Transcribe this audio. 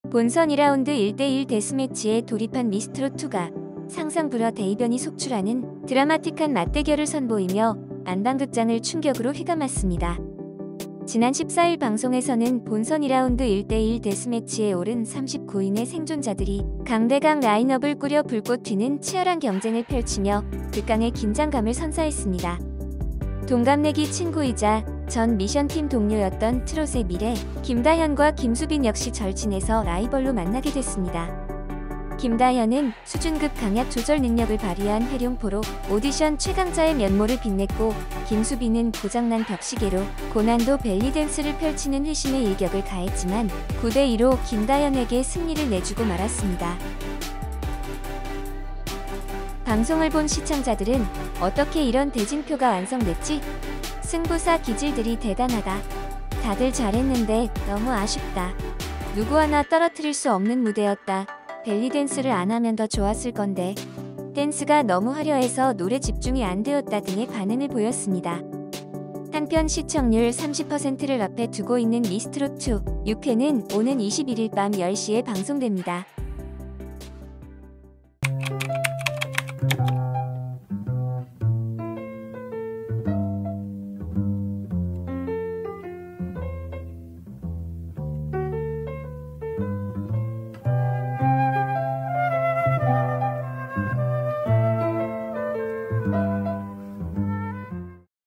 본선 2라운드 1대1 데스매치에 돌입한 미스트롯2가 상상불허 대이변이 속출하는 드라마틱한 맞대결을 선보이며 안방극장을 충격으로 휘감았습니다. 지난 14일 방송에서는 본선 2라운드 1대1 데스매치에 오른 39인의 생존자들이 강대강 라인업을 꾸려 불꽃 튀는 치열한 경쟁을 펼치며 극강의 긴장감을 선사했습니다. 동갑내기 친구이자 전 미션팀 동료였던 트롯의 미래 김다현과 김수빈 역시 절친에서 라이벌로 만나게 됐습니다. 김다현은 수준급 강약 조절 능력을 발휘한 회룡포로 오디션 최강자의 면모를 빛냈고, 김수빈은 고장난 벽시계로 고난도 벨리댄스를 펼치는 회심의 일격을 가했지만 9대2로 김다현에게 승리를 내주고 말았습니다. 방송을 본 시청자들은 어떻게 이런 대진표가 완성됐지? 승부사 기질들이 대단하다. 다들 잘했는데 너무 아쉽다. 누구 하나 떨어뜨릴 수 없는 무대였다. 벨리댄스를 안 하면 더 좋았을 건데. 댄스가 너무 화려해서 노래 집중이 안 되었다 등의 반응을 보였습니다. 한편 시청률 30%를 앞에 두고 있는 미스트롯2 6회는 오는 21일 밤 10시에 방송됩니다.